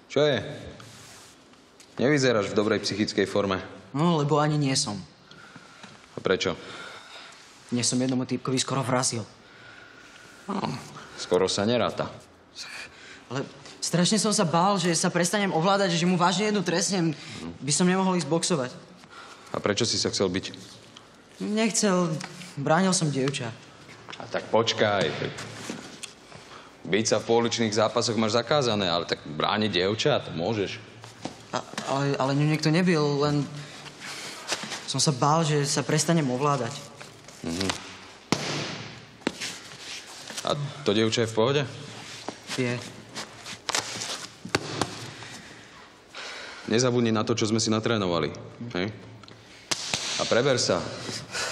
Čo je? Nevyzeráš v dobrej psychickej forme. No, lebo ani nie som. A prečo? Dnes som jednomu týpkovi skoro vrazil. No, skoro sa neráta. Ale strašne som sa bál, že sa prestanem ovládať, že mu vážne jednu trestnem. By som nemohol ísť boxovať. A prečo si sa chcel byť? Nechcel. Bránil som dievča. A tak počkaj. Byť sa v pouličných zápasoch máš zakázané, ale tak brániť dievča, to môžeš. Ale ňu niekto nebil, len som sa bál, že sa prestanem ovládať. A to dievča je v pohode? Je. Nezabudni na to, čo sme si natrénovali. Hej? A preber sa.